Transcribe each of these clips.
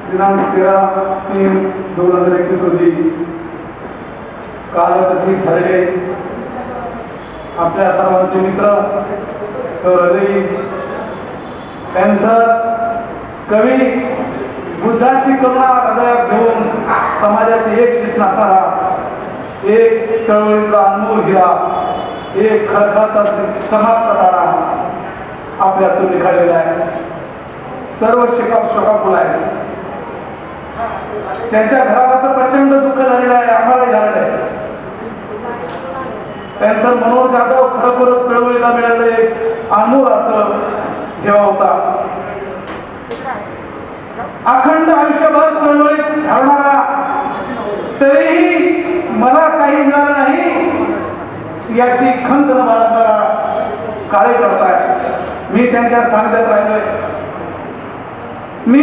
दिनांक 13/3/2021 रोजी कालकथित झालेले आपल्या सर्वांचे मित्र सहृदयी पॅन्थर कवी बुद्धाची करुणा हृदयात घेऊन समाजाशी एक शिस्त असणारा एक चळवळीतला अनमोल हिरा एक खळखळता समाप्त तारा आपल्यातून निघालेला आहे. सर्व शोकाकुल आहे. त्यांच्या घरावर प्रचंड दुःख झालेलं आहे. आम्हाला झालेलं आहे. त्यानंतर मनोहर जाधव खरोखरच चळवळीला मिळालेले अनमोल असं हेवा होता. अखंड आयुष्यभर चळवळीत घालणारा तरीही मला काही मिळालं नाही याची खंत न बाळगणारा कार्यकर्ता आहे. मी त्यांच्या सानिध्यात राहिलोय. मी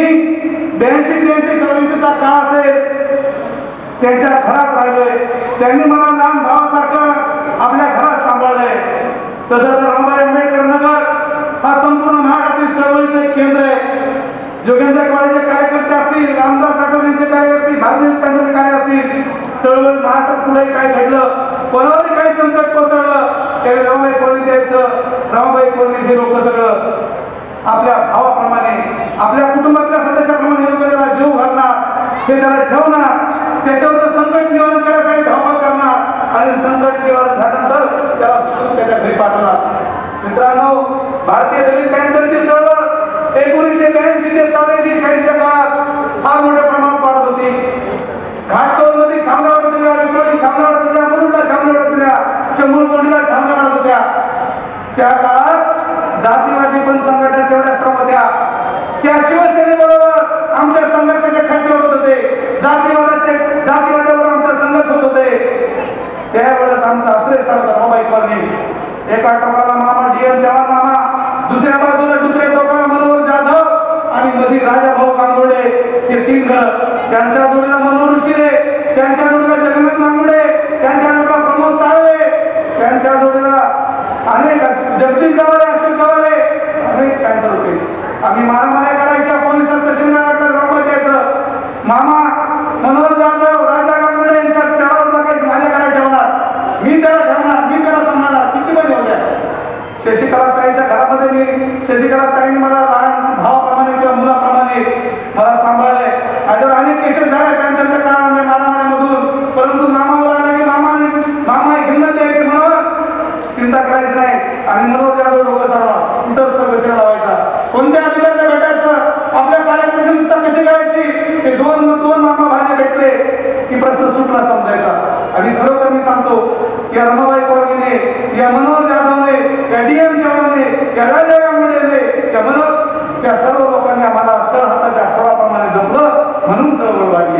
82-83-84 काळ असेल त्यांच्या घरात राहिलोय. त्यांनी मला लहान भावासारखं आपल्या घरात सांभाळलंय. तसं तर रामभाई आंबेडकर नगर हा संपूर्ण महाराष्ट्रातील चळवळीचं एक केंद्र आहे. जोगेंद्र कॉलेजचे कार्यकर्ते असतील, रामदास आठवलेंचे कार्यकर्ते, भारतीय जनता कार्य असतील, चळवळ महाराष्ट्रात पुढे काय घडलं, कोणावरही काही संकट कोसळलं त्यावेळी रामभाई कॉलनी द्यायचं. रामभाई कॉलनी हे लोक सगळं आपल्या भावाप्रमाणे आपल्या कुटुंबातल्या सदस्याप्रमाणे त्याला जीव घालणार, ते त्याला ठेवणार, त्याच्यावर संकट निवारण करण्यासाठी धावपळ करणार आणि संकट निवारण झाल्यानंतर त्याला सुखरूप त्याच्या घरी पाठवणार. मित्रांनो, भारतीय दलित पॅन्थरची चळवळ 1982 ते 84-86 काळात फार मोठ्या प्रमाणात वाढत होती. घाटकोरमध्ये छावण्या वाढत होत्या, विक्रोळी छावण्या वाढत होत्या, मुरुडला छावण्या वाढत होत्या, चंबूरगोंडीला छावण्या वाढत होत्या. त्या काळात जातीवादी पण संघटना तेवढ्या क्रम होत्या. त्या शिवसेनेबरोबर आमच्या संघर्षाचे खड्डे होत होते. जातीवादावर आमचा संघर्ष होत होते. त्यावेळेस आमचा आश्रयस्थान होता रामभाई कॉलनी. एका टोकाला मामा D.N. चव्हाण मामा, दुसऱ्या बाजूला दुसऱ्या टोकाला मनोहर जाधव आणि मध्ये राजाभाऊ कांगोडे हे 3 घर. त्यांच्या जोडीला मनोहर शिरे, त्यांच्या जोडीला जगन्नाथ नांगुडे, त्यांच्या जोडीला प्रमोद साळवे, त्यांच्या जोडीला अनेक जगदीश गवारे, अशोक गवारे, अनेक पॅन्थर होते. आम्ही मारामाऱ्या करायच्या, पोलिसात सचिन रामभाई द्यायचं. मामा मनोहर जाधव, राजा कांगोडे यांच्या चढावर काही माझ्याकडे ठेवणार, मी त्याला ठेवणार, मी त्याला सांभाळणार. किती पण एवढ्या शशिकला ताईच्या घरामध्ये मी शशिकला ताईने मला लहान भावाप्रमाणे किंवा मुलाप्रमाणे मला सांभाळलंय. आजवर अनेक केसेस झाले पॅन्थरच्या काळामध्ये मारामाऱ्यामधून, परंतु मामावर आले की मामा हिंमत द्यायचे, म्हणून चिंता करायची नाही. आणि मनोहर जाधव डोकं चालवा, कुठं सर्वेक्षण लावायचा, कोणत्या अधिकाऱ्याला भेटायचं, आपल्या कार्यालयाची मुक्ता कशी करायची, हे दोन मामा भाजी भेटले की प्रश्न सुटला समजायचा. आणि खरोखर मी सांगतो, या रमाबाई कॉलनीने, या मनोहर जाधवने, या D.N. चव्हाणने, या राजा कांगोडेने, त्या सर्व लोकांनी आम्हाला तळहाताच्या खोडाप्रमाणे जपलं, म्हणून चळवळ वाढली.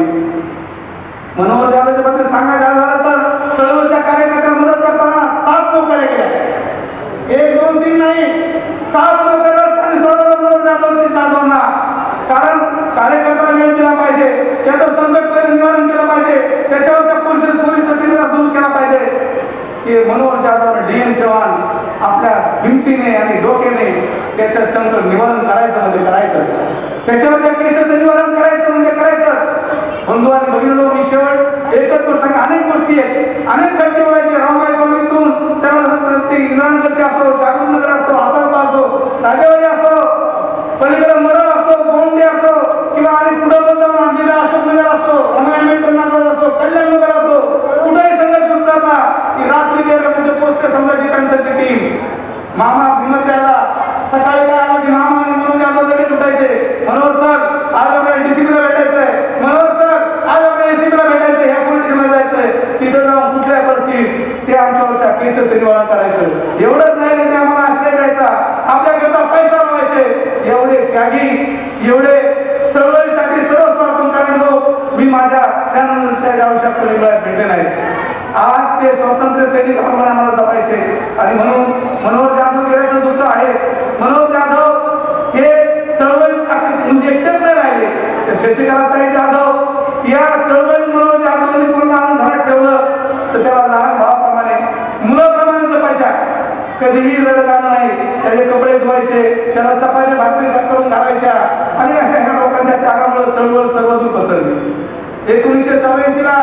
मनोहर जाधवच्या बद्दल सांगायचं झालं तर चळवळीच्या कार्यकर्त्यांना मदत करताना 7 नोकऱ्या केल्या. 1, 2, 3 नाही, 7 नोकऱ्या आणि सोडवलं मनोहर जाधवना. कारण कार्यकर्त्याला वेळ दिला पाहिजे, त्याचं संकट पहिले निवारण केलं पाहिजे, त्याच्यावरच्या पोलीस स्टेशनला दूर केला पाहिजे. की मनोहर जाधव, D.N. चव्हाण आपल्या हिमतीने आणि डोक्याने त्याचं संकट निवारण करायचं म्हणजे करायचं, त्याच्यावरच्या केसेसचं निवारण करायचं म्हणजे करायचं. बंधू आणि भगिनींनो, मी शेवट एकच गोष्ट सांगा, अनेक गोष्टी आहेत, अनेक खड्डे ओढायचे. रामभाई कॉलनीतून त्याला ते इंद्रानगरचे असो, जागृतनगर असो, आसरता असो, राजेवाडी असो, पलीकडे मरळ असो, गोंडे असो, किंवा आणि पुढे बंद जिल्हा अशोकनगर असो, रमाई आंबेडकर नगर असो, कल्याण नगर असो, कुठेही संघर्ष उतरला की रात्री गेला तिथे पोचते समजायची पॅन्थरची टीम. मामा हिंमत द्यायला सकाळी काय आला की मामा आणि मनोहर जाधव लगेच उठायचे. मनोहर सर, आज आपल्याला DCPला भेटायचंय. मनोहर सर, आज आपल्याला ACPला भेटायचंय, ह्या पोलीस स्टेशनला जायचंय. तिथं जाऊन कुठल्या परिस्थितीत ते आमच्यावरच्या केसेसचं निवारण करायचं. एवढंच नाही तर ते आम्हाला आश्रय द्यायचा, आपल्याकरता पैसा लावायचे. एवढे त्यागी, एवढे चळवळीसाठी सर्व समर्पण करणारे लोक मी माझ्या त्यानंतरच्या आयुष्यात भेटले नाही. आज ते स्वातंत्र्य सैनिक आम्हाला जपायचे. आणि म्हणून मनोहर जाधव गेल्याचं दुःख आहे. मनोहर जाधव हे चळवळीत म्हणजे एकटेच नाही राहिले. शशिकला ताई जाधव या चळवळीत मनोहर जाधवने पूर्ण आणून घरात ठेवलं तर त्याला लहान भावाप्रमाणे, मुलाप्रमाणे जपायच्या. कधीही रडगाणं नाही, त्याचे कपडे धुवायचे, त्याला चपात्या भाकरी करून घालायच्या, आणि अशा ह्या लोकांच्या त्यागामुळे चळवळ सर्वदूर पसरली. 1984 ला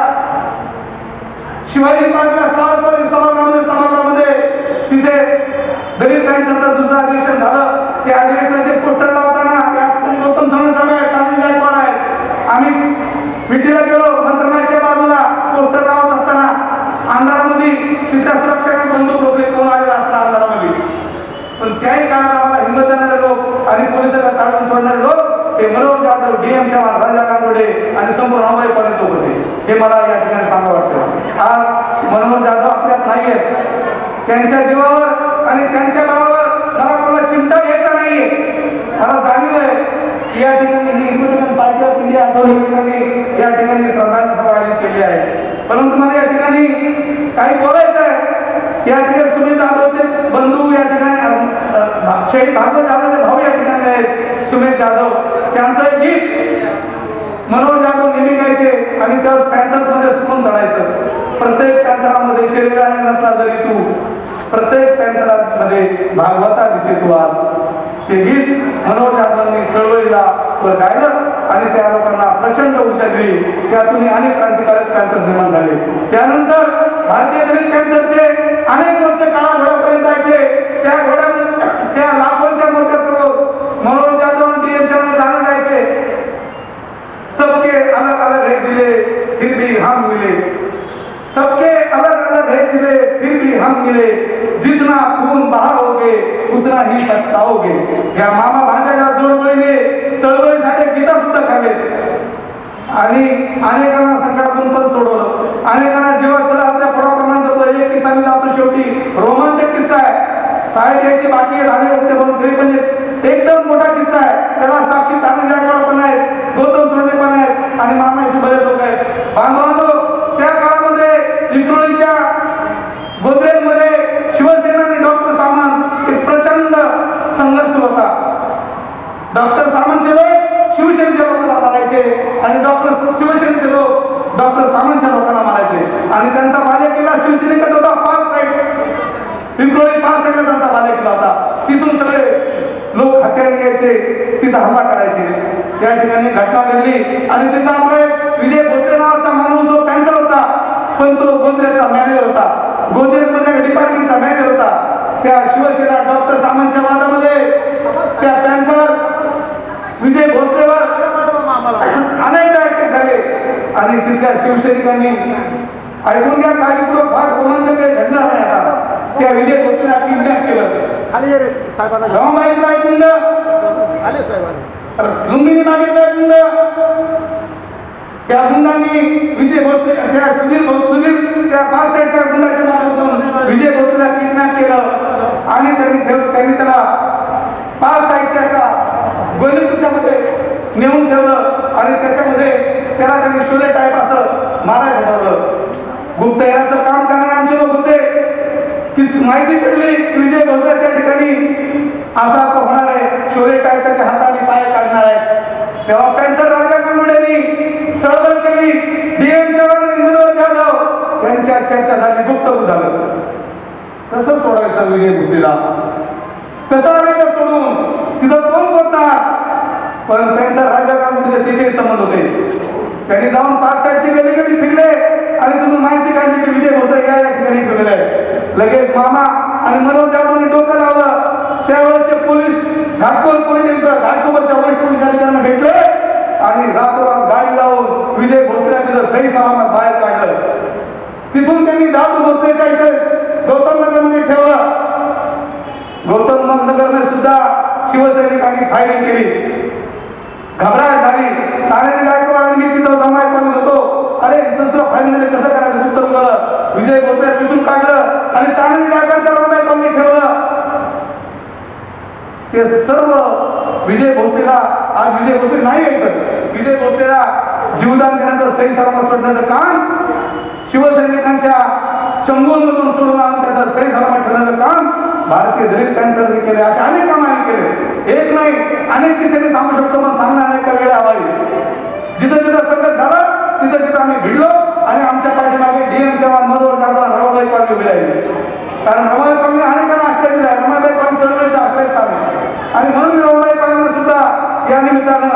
शिवाजी पार्कला सभागृहामध्ये तिथे दलित बँकांचं दुसरं अधिवेशन झालं. त्या अधिवेशनाचे पोस्टर लावताना गौतम सावंत साहेब आहेत, काळजी गायकवाड आहेत, आम्ही विटीला गेलो मंत्रालयाच्या बाजूला पोस्टर लावत असताना अंधारामध्ये तिथल्या सुरक्षा बंदूक वगैरे कोण आले असतात अंधारामध्ये. पण त्याही काळात आम्हाला हिंमत देणारे लोक आणि पोलिसांना ताडून सोडणारे लोक हे मनोहर जाधव, DM चव्हाण, राजा कानोडे आणि संपूर्ण हवाईपर्यंत होते. हे मला या ठिकाणी सांगावं वाटतं. आज मनोहर जाधव आपल्यात नाहीये. त्यांच्या जीवावर आणि त्यांच्या बळावर मला कोणाला चिमटा घ्यायचा नाहीये. मला जाणीव आहे या ठिकाणी ही रिपब्लिकन पार्टी ऑफ इंडिया आठवडी या ठिकाणी श्रद्धांजली सभा आयोजित केली आहे. परंतु मला या ठिकाणी काही बोलायचं आहे. या ठिकाणी सुमित जाधवचे बंधू या ठिकाणी शहीद भागवत जाधवचे भाऊ या ठिकाणी आहेत सुमित जाधव. त्यांचं एक गीत मनोहर जाधव नेहमी गायचे आणि त्या पॅन्थर्स मध्ये सुकून चढायचं. प्रत्येक पॅन्थरामध्ये शरीराने नसला जरी तू, प्रत्येक पॅन्थरामध्ये भागवता दिसे तू. आज ते गीत मनोहर जाधवांनी चळवळीला गायलं आणि त्या लोकांना प्रचंड ऊर्जा दिली. त्यातून अनेक क्रांतिकारक पॅन्थर निर्माण झाले. त्यानंतर भारतीय दलित पॅन्थरचे अनेक मोर्चे काळा घोड्यापर्यंत जायचे. त्या घोड्यामध्ये त्या लाखोंच्या मोर्चासमोर मनोहर जाधव आणि DM चव्हाण गाणं गायचे. सबके अलग अलग है जिले फिर भी हम मिले, सबके अलग अलग है जिले फिर भी हम मिले, जितना खून बहाओगे उतना ही पछताओगे. या मामा भांजाच्या जोडवळीने चळवळीसाठी गीता सुद्धा खाल्ले आणि अनेकांना संकटातून पण सोडवलं. अनेकांना जेव्हा त्याला आपल्या पोटाप्रमाणे जपलं. एक किस्सा मी जातो शेवटी रोमांचक किस्सा आहे. साहेब यायची बाकी राणे होते म्हणून तरी पण एकदम मोठा किस्सा आहे. त्याला साक्षी तानाजी गायकवाड पण आहेत, गौतम सोडणे पण आहेत आणि मामाचे बरेच लोक आहेत. बांधवांनो, त्या काळामध्ये विक्रोळीच्या गोदरेजमध्ये शिवसेना आणि डॉक्टर सामंत एक प्रचंड संघर्ष होता. डॉक्टर सामंतचे लोक शिवसेनेच्या लोकांना मारायचे आणि शिवसेनेचे लोक डॉक्टर सामंतच्या लोकांना मारायचे आणि त्यांचा बालेकिल्ला शिवसेनेकडे होता. पाच साईड विक्रोळी पाच साईडला त्यांचा बालेकिल्ला होता. तिथून सगळे लोक हत्यारे घ्यायचे, तिथं हल्ला करायचे. त्या ठिकाणी घटना घडली आणि तिथं आपले विजय भोसले नावाचा माणूस जो पॅन्टर होता, पण तो गोदरेजचा मॅनेजर होता, गोदरेजमध्ये डिपार्टमेंटचा मॅनेजर होता. त्या शिवसेना डॉक्टर सामंतच्या वादामध्ये त्या पॅन्टर विजय भोसलेवर अनेक अटक झाले आणि तिथल्या शिवसैनिकांनी ऐकून घ्या काळजीपूर्वक फार रोमांचक काही घडणार नाही. आता त्या विजय भोसलेला किडनॅप केलं. रमाबाईंचा ऐकून लुंबिनी मागितलं ऐकून त्या गुंडांनी विजय भोसले त्या सुधीर त्या पाच साईडच्या गुंडाच्या मार्फत विजय भोसलेला किडनॅप केलं आणि त्यांनी त्याला पाच साईडच्या एका गोलीच्या मध्ये नेऊन ठेवलं आणि त्याच्यामध्ये त्याला त्यांनी शोले टाईप असं मारायला ठरवलं. गुप्तहेराचं काम करणारे आमचे लोक होते की माहिती पडली विजय भोसले त्या ठिकाणी असं होणार आहे, शोले टाईप त्याच्या हाताने पाय काढणार आहे. तेव्हा पॅन्थर राजा कानोडेंनी चळवळ केली. DM चव्हाण आणि मनोहर जाधव यांच्या चर्चा झाली, गुप्त झालं. कसं सोडायचं विजय भोसलेला, कसं आणायचं सोडून, तिथं कोण बोलणार. पण पॅन्थर राजा कानोडेचे तिथे संबंध होते. त्यांनी जाऊन पाच साईडची गली फिरले आणि तिथून माहिती काढली की विजय भोसले या ठिकाणी फिरले आहे. लगेच मामा आणि मनोहर जाधवनी डोकं लावलं. त्यावेळेचे पोलीस घाटकोपरच्या वरिष्ठ पोलीस अधिकाऱ्यांना भेटले आणि रातोरात गाडी लावून विजय भोसले तिथं सही सलामत बाहेर काढलं. तिथून त्यांनी दादू भोसलेच्या इथे गौतम नगरमध्ये ठेवलं. गौतम नगरमध्ये सुद्धा शिवसैनिकांनी फायरिंग केली. घबराट झाली. तानाजी गायकवाड आणि मी तिथं जमाय करत होतो. अरे दुसरं फायरिंग कसं करायचं उत्तर झालं. विजय भोसले तिथून काढलं आणि तानाजी गायकवाडच्या जमाय करून ठेवलं. ते सर्व विजय भोसलेला आज विजय भोसले नाही ऐकत. विजय भोसलेला जीवदान देण्याचं सही सलामत सोडण्याचं काम, शिवसैनिकांच्या चंगोलमधून सोडून त्याचं सही सलामत ठेवण्याचं काम भारतीय दलित पॅन्थरने केले. असे अनेक काम आम्ही केले. एक नाही अनेक किस्से सांगू शकतो, पण सांगणार नाही, त्या वेळ हवावी. जिथं जिथं संघर्ष झाला तिथं तिथं आम्ही भिडलो आणि आमच्या पाठीमागे DM चव्हाण, मनोहर जाधव, रमाबाई पाटील उभे राहिले. कारण रमाबाई पाटील अनेकांना आश्रय दिला. रमाबाई पाटील चळवळीचा आश्रय स्थान आणि म्हणून रमाबाई पाटील सुद्धा या निमित्तानं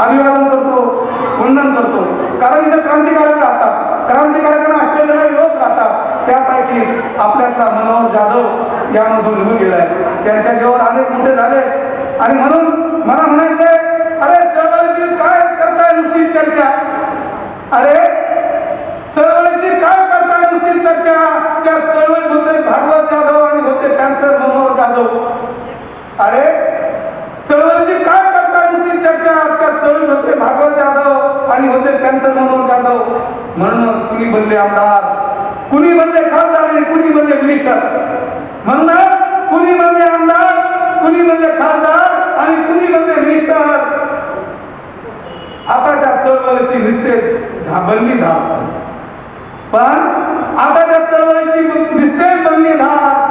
अभिवादन करतो, वंदन करतो. कारण इथे क्रांतिकारक राहतात, क्रांतिकारकांना असलेले लोक राहतात. त्यापैकी आपल्यातला मनोहर जाधव यामधून निघून गेलाय. त्यांच्या जीवावर अनेक मोठे झाले आणि म्हणून मला म्हणायचंय, अरे चळवळीतील काय करताय नुसती चर्चा, अरे चळवळीची काय करताय नुसती चर्चा. त्या चळवळीत होते भागवत जाधव आणि होते पॅन्थर मनोहर जाधव. अरे चळवळीची काय करताय नुसती चर्चा. त्या चळवळीत होते भागवत जाधव आणि होते पॅन्थर मनोहर जाधव. म्हणूनच कुणी बनले आमदार, कुणी बनले खासदार आणि कुणी बनले मिनिस्टर. म्हणूनच कुणी बनले आमदार, कुणी बनले खासदार आणि कुणी बनले मिनिस्टर. आता त्या चळवळीची निस्तेज बनली धार, पण आता त्या चळवळीची निस्तेज बनली धार.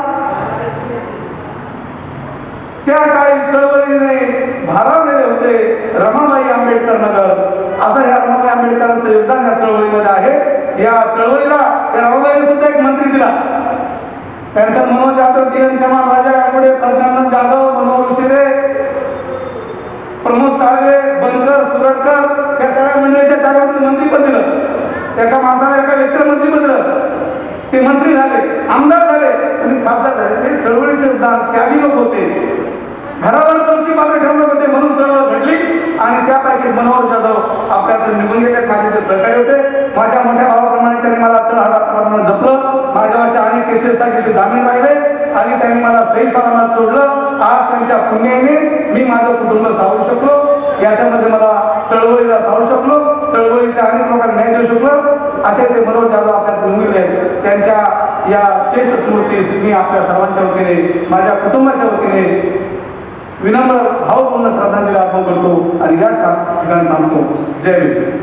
त्या काळी चळवळीने भारावलेले होते रमाबाई आंबेडकर नगर. असं या रमाबाई आंबेडकरांचं योगदान या चळवळीमध्ये आहे. या चळवळीला या रमाबाईने सुद्धा एक मंत्री दिला. त्यानंतर मनोहर जाधव, DN चव्हाण, राजा गायकवाड, प्रज्ञानंद जाधव, मनोहर उशिरे, प्रमोद साळवे, बनकर, सुरटकर या सगळ्या मंडळीच्या जागेवर मंत्रीपद दिलं. एका माणसाला एका व्यक्तीला मंत्रीपद दिलं. ते मंत्री झाले, आमदार झाले आणि खासदार झाले. हे चळवळीचे योगदान, त्यागी लोक होते, घरावर तुळशी पात्र ठेवले होते, म्हणून चळवळ घडली. आणि त्यापैकी मनोहर जाधव आपल्याकडे निघून गेले. माझे ते सहकारी होते. माझ्या मोठ्या भावाप्रमाणे त्यांनी मला तळहाताप्रमाणे जपलं. माझ्यावरच्या अनेक केसेससाठी ते जामीन राहिले आणि त्यांनी मला सही सलामत सोडलं. आज त्यांच्या पुण्याने मी माझं कुटुंब सावरू शकलो. याच्यामध्ये मला चळवळीला सावरू शकलो, चळवळीच्या अनेक लोकांना न्याय देऊ शकलो. असे ते मनोहर जाधव आपल्यात निघून गेले. त्यांच्या या शेष स्मृतीस मी आपल्या सर्वांच्या वतीने, माझ्या कुटुंबाच्या वतीने विनम्र भावपूर्ण श्रद्धांजली अर्पण करतो आणि या ठिकाणी थांबतो. जय हिंद.